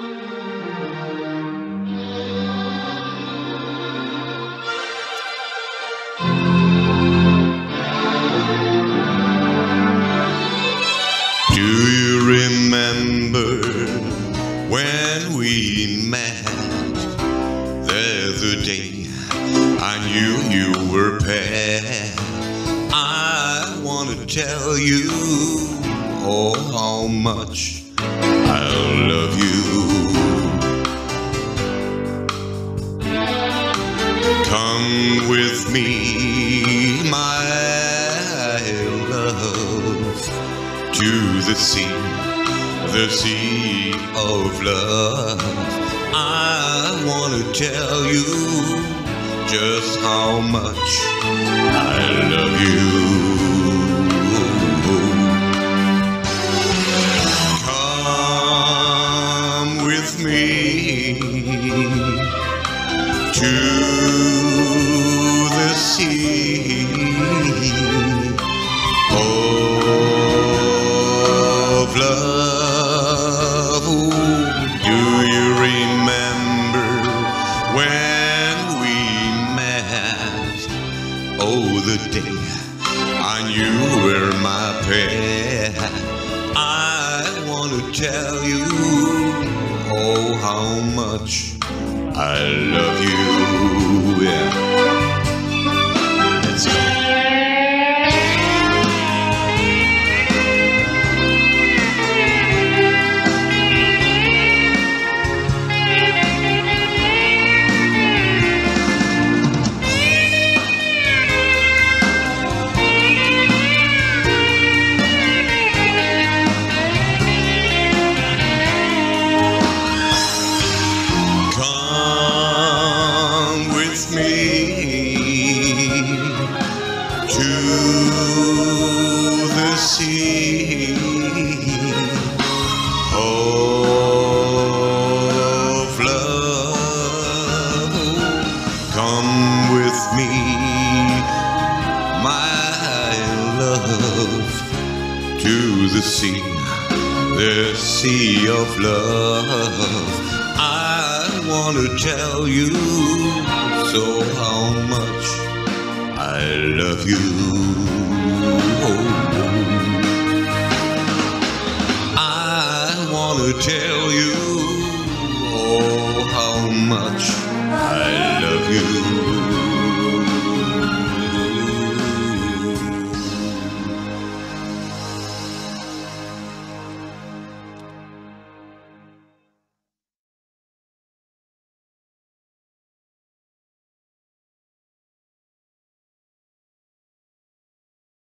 Do you remember when we met? The other day I knew you were pet. I want to tell you, oh, how much I love you. Come with me, my love, to the sea of love. I want to tell you just how much I love you. Come with me to the sea of love. Do you remember when we met? Oh, the day I knew you were my pet. I want to tell you, oh, how much I love you. Yeah. Let's go. The sea of love. I want to tell you so how much I love you. I want to tell